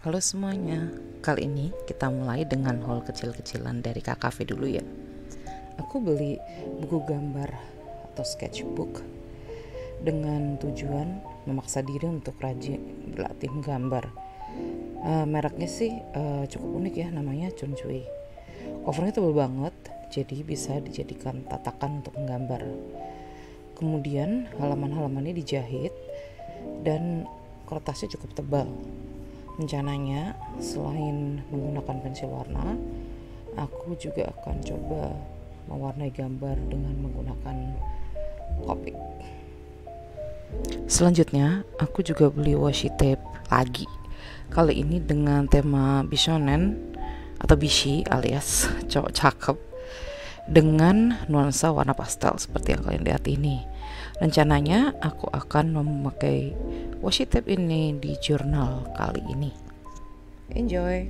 Halo semuanya, kali ini kita mulai dengan haul kecil-kecilan dari KKV dulu ya. Aku beli buku gambar atau sketchbook dengan tujuan memaksa diri untuk rajin berlatih menggambar. Mereknya sih cukup unik ya, namanya Cuncui. Covernya tebal banget, jadi bisa dijadikan tatakan untuk menggambar. Kemudian halaman-halamannya dijahit dan kertasnya cukup tebal. Rencananya selain menggunakan pensil warna, aku juga akan coba mewarnai gambar dengan menggunakan Copic. Selanjutnya, aku juga beli washi tape lagi. Kali ini dengan tema Bishonen atau Bishi alias cowok cakep dengan nuansa warna pastel seperti yang kalian lihat ini. Rencananya aku akan memakai washi tape ini di jurnal kali ini. Enjoy!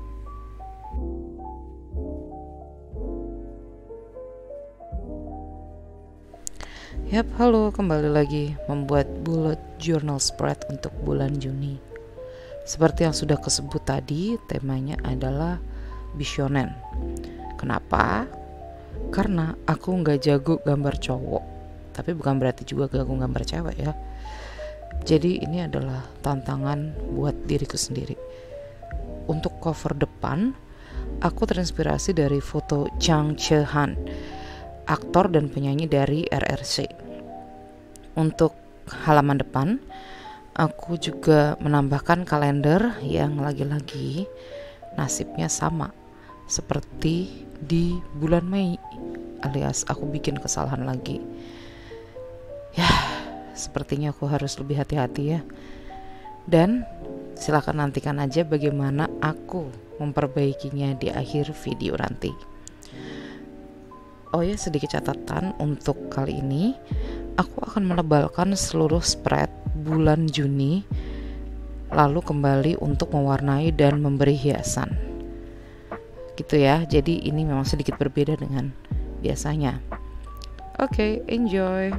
Yap, halo, kembali lagi membuat bullet journal spread untuk bulan Juni. Seperti yang sudah kesebut tadi, temanya adalah Bishonen. Kenapa? Karena aku nggak jago gambar cowok, tapi bukan berarti juga jago gambar cewek ya. Jadi ini adalah tantangan buat diriku sendiri. Untuk cover depan, aku terinspirasi dari foto Jang Che-han, aktor dan penyanyi dari RRC. Untuk halaman depan, aku juga menambahkan kalender yang lagi-lagi nasibnya sama seperti di bulan Mei, alias aku bikin kesalahan lagi. Ya, sepertinya aku harus lebih hati-hati ya. Dan silakan nantikan aja bagaimana aku memperbaikinya di akhir video nanti. Oh ya, sedikit catatan untuk kali ini, aku akan menebalkan seluruh spread bulan Juni, lalu kembali untuk mewarnai dan memberi hiasan. Gitu ya, jadi ini memang sedikit berbeda dengan biasanya. Oke, enjoy!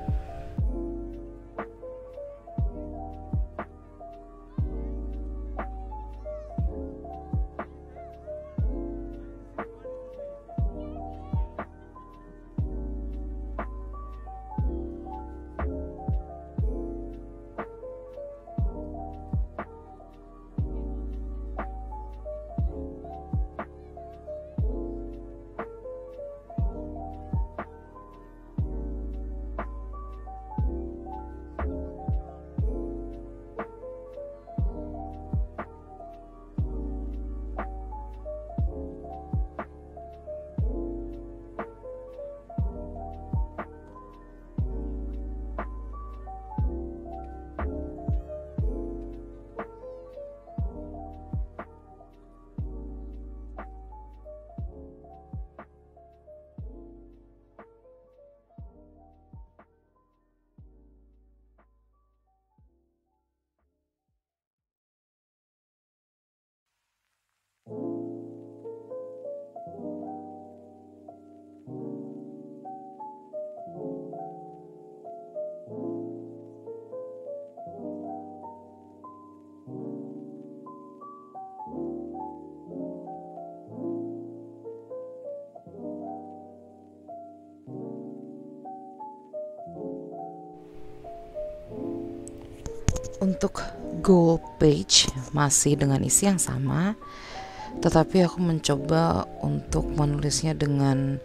Untuk goal page masih dengan isi yang sama, tetapi aku mencoba untuk menulisnya dengan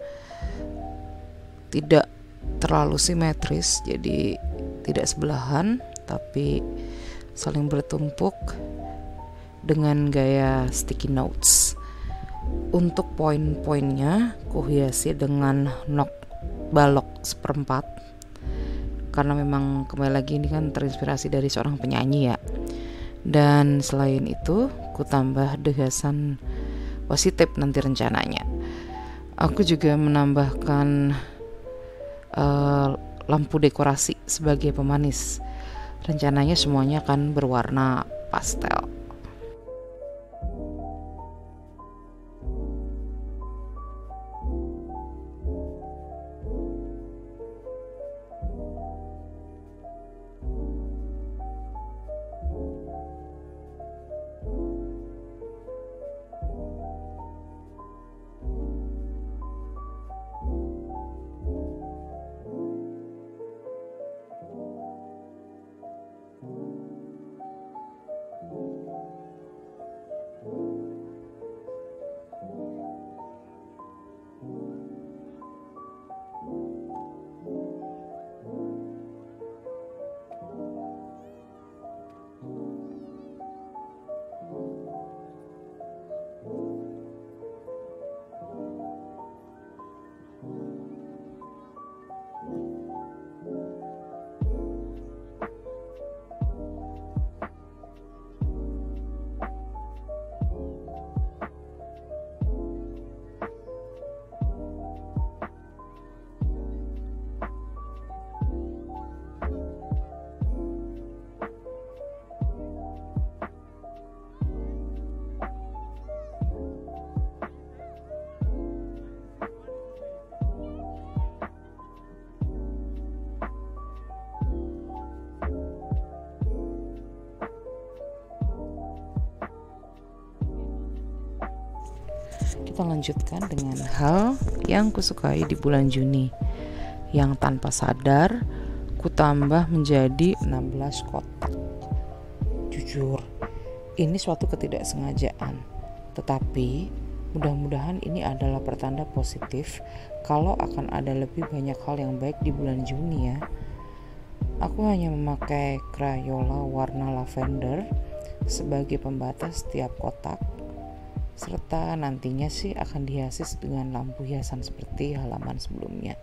tidak terlalu simetris, jadi tidak sebelahan tapi saling bertumpuk dengan gaya sticky notes. Untuk poin-poinnya kuhiasi dengan nok balok seperempat, karena memang kembali lagi ini kan terinspirasi dari seorang penyanyi ya. Dan selain itu ku tambah degasan washi tape nanti rencananya. Aku juga menambahkan lampu dekorasi sebagai pemanis. Rencananya semuanya akan berwarna pastel. Kita lanjutkan dengan hal yang kusukai di bulan Juni, yang tanpa sadar ku tambah menjadi 16 kotak. Jujur, ini suatu ketidaksengajaan, tetapi mudah-mudahan ini adalah pertanda positif kalau akan ada lebih banyak hal yang baik di bulan Juni ya. Aku hanya memakai Crayola warna lavender sebagai pembatas setiap kotak, serta nantinya sih akan dihias dengan lampu hiasan seperti halaman sebelumnya.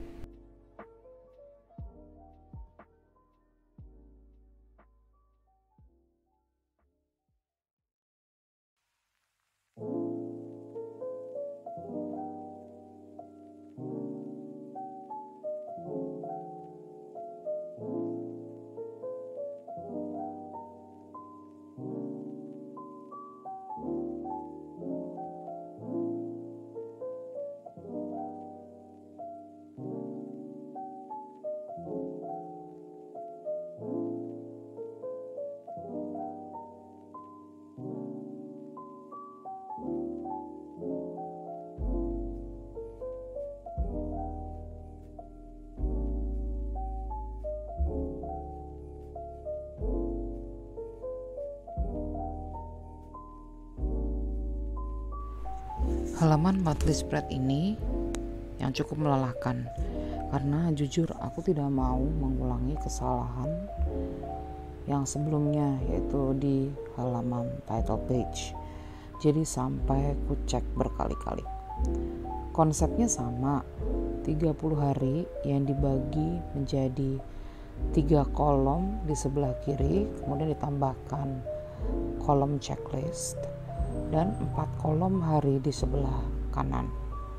Halaman monthly spread ini yang cukup melelahkan, karena jujur aku tidak mau mengulangi kesalahan yang sebelumnya, yaitu di halaman title page. Jadi sampai ku cek berkali-kali. Konsepnya sama, 30 hari yang dibagi menjadi 3 kolom di sebelah kiri, kemudian ditambahkan kolom checklist, dan 4 kolom hari di sebelah kanan.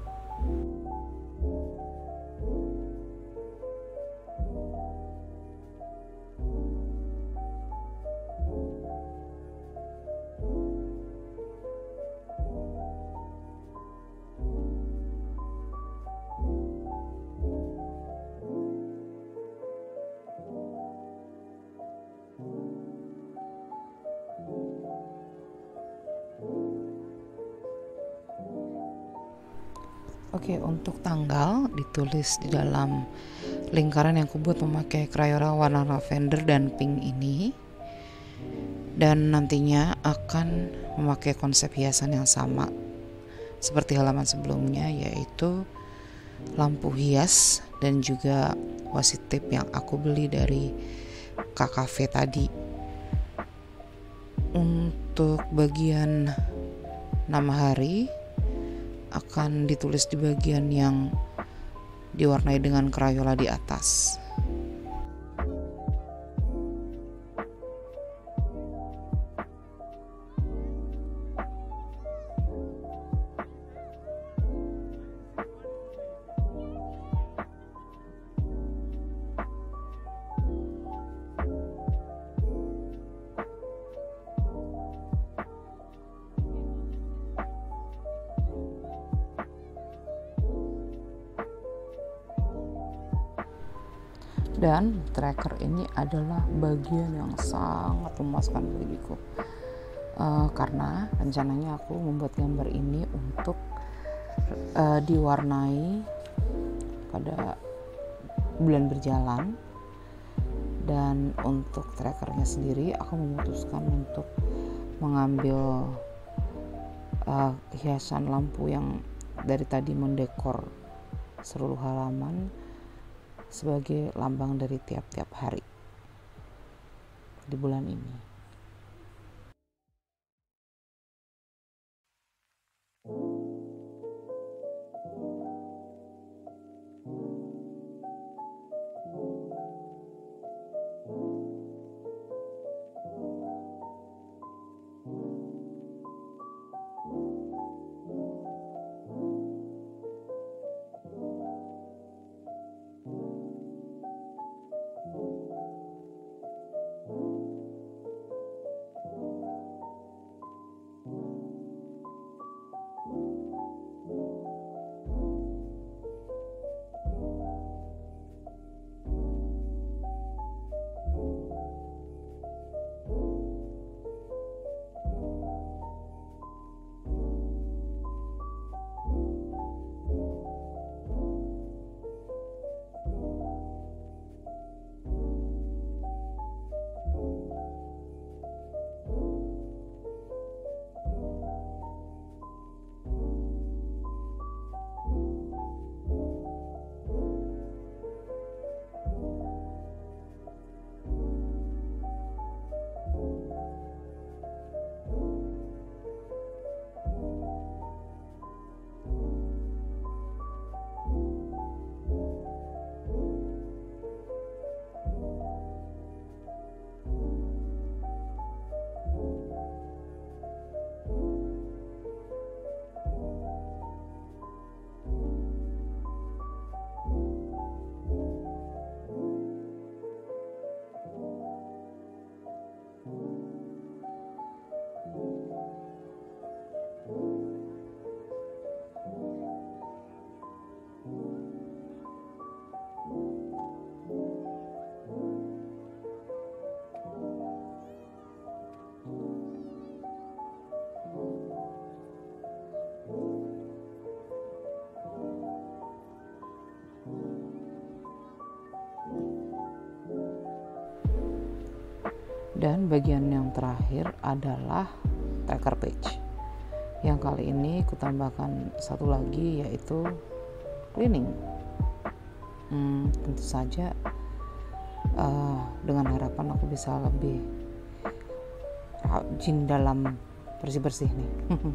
Oke, untuk tanggal ditulis di dalam lingkaran yang kubuat memakai Crayola warna lavender dan pink ini, dan nantinya akan memakai konsep hiasan yang sama seperti halaman sebelumnya, yaitu lampu hias dan juga washi tape yang aku beli dari KKV tadi. Untuk bagian nama hari akan ditulis di bagian yang diwarnai dengan Crayola di atas. Dan tracker ini adalah bagian yang sangat memuaskan bagiku, karena rencananya aku membuat gambar ini untuk diwarnai pada bulan berjalan. Dan untuk trackernya sendiri aku memutuskan untuk mengambil hiasan lampu yang dari tadi mendekor seluruh halaman sebagai lambang dari tiap-tiap hari di bulan ini. Dan bagian yang terakhir adalah tracker page. Yang kali ini aku tambahkan satu lagi, yaitu cleaning. Tentu saja dengan harapan aku bisa lebih rajin dalam bersih-bersih nih.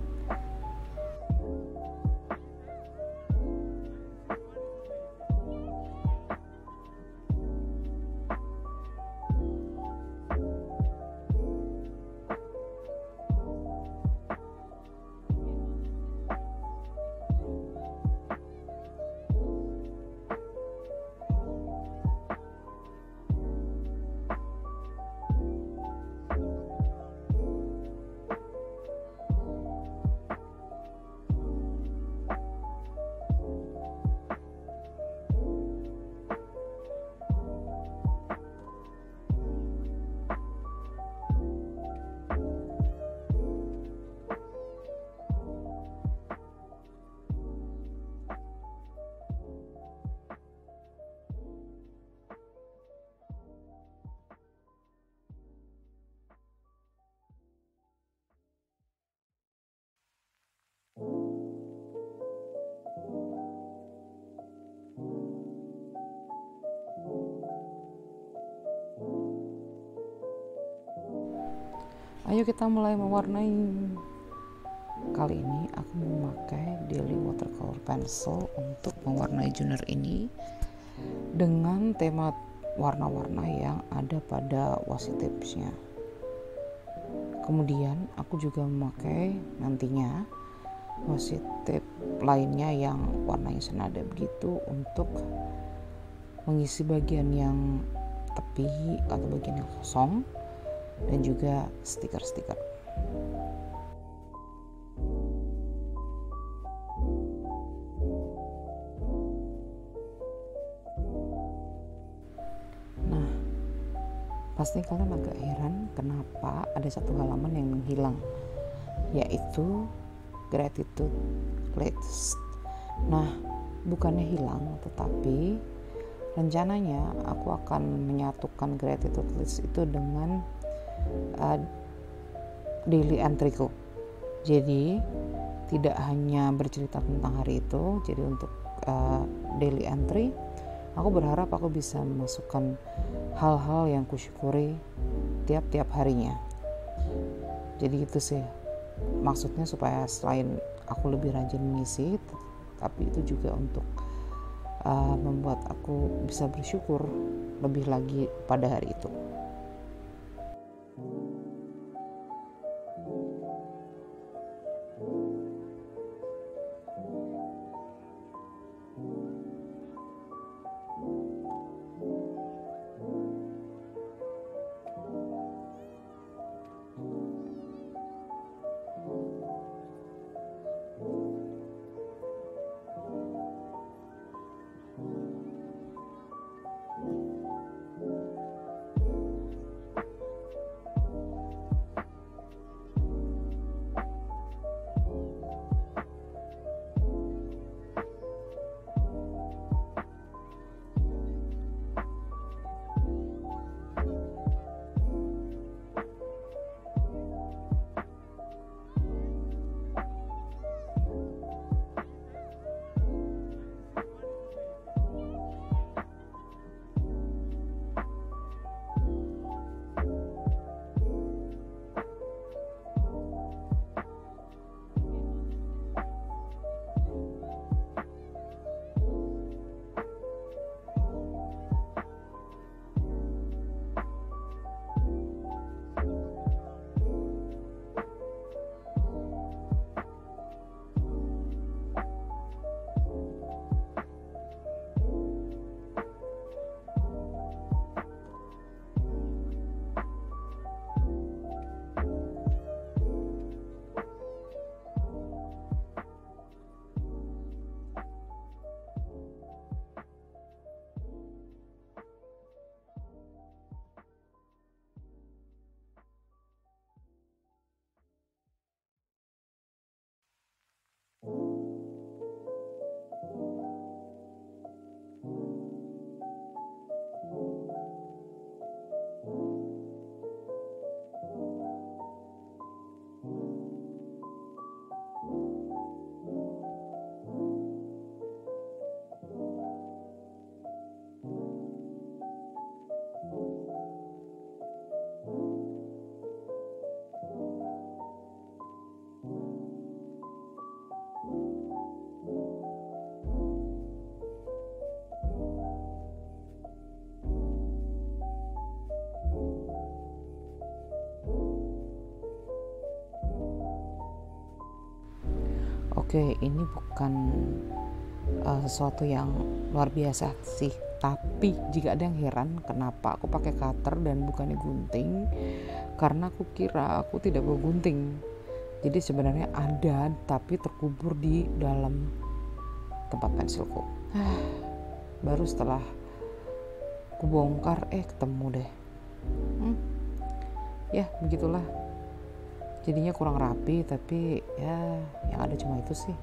Ayo kita mulai mewarnai. Kali ini aku memakai Daily Watercolor Pencil untuk mewarnai journal ini dengan tema warna-warna yang ada pada washi tapesnya. Kemudian aku juga memakai nantinya washi tape lainnya yang warnanya senada begitu untuk mengisi bagian yang tepi atau bagian yang kosong, dan juga stiker-stiker. Nah, pasti kalian agak heran kenapa ada satu halaman yang menghilang, yaitu gratitude list. Nah, bukannya hilang, tetapi rencananya aku akan menyatukan gratitude list itu dengan daily entryku. Jadi tidak hanya bercerita tentang hari itu. Jadi untuk daily entry, aku berharap aku bisa memasukkan hal-hal yang kusyukuri tiap-tiap harinya. Jadi itu sih maksudnya, supaya selain aku lebih rajin mengisi, tapi itu juga untuk membuat aku bisa bersyukur lebih lagi pada hari itu. Oke, ini bukan sesuatu yang luar biasa sih, tapi jika ada yang heran kenapa aku pakai cutter dan bukannya gunting, karena aku kira aku tidak bawa gunting. Jadi sebenarnya ada, tapi terkubur di dalam tempat pensilku. Baru setelah aku bongkar, ketemu deh. Ya begitulah, jadinya kurang rapi, tapi ya yang ada cuma itu sih.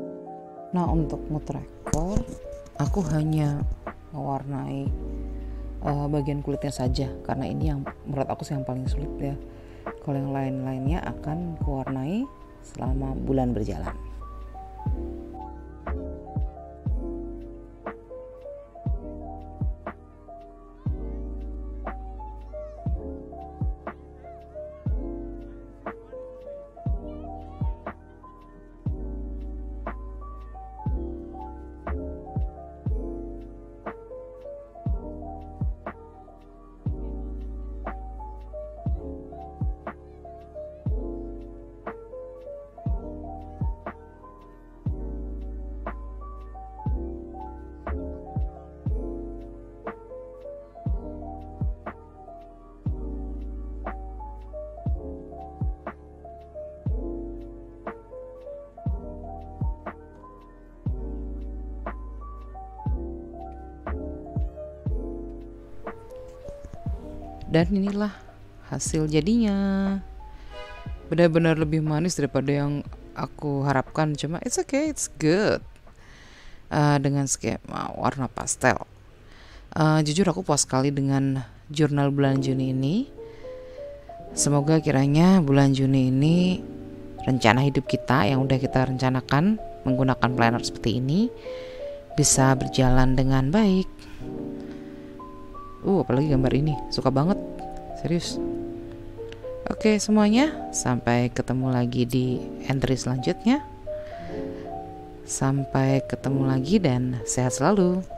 Nah, untuk mood record aku hanya mewarnai bagian kulitnya saja, karena ini yang menurut aku sih yang paling sulit ya. Kalau yang lain-lainnya akan kuwarnai selama bulan berjalan. Dan inilah hasil jadinya. Benar-benar lebih manis daripada yang aku harapkan. Cuma it's okay, it's good. Dengan skema warna pastel. Jujur aku puas sekali dengan jurnal bulan Juni ini. Semoga kiranya bulan Juni ini rencana hidup kita yang udah kita rencanakan menggunakan planner seperti ini bisa berjalan dengan baik. Apalagi gambar ini, suka banget, serius. Oke semuanya, sampai ketemu lagi di entry selanjutnya. Sampai ketemu lagi dan sehat selalu.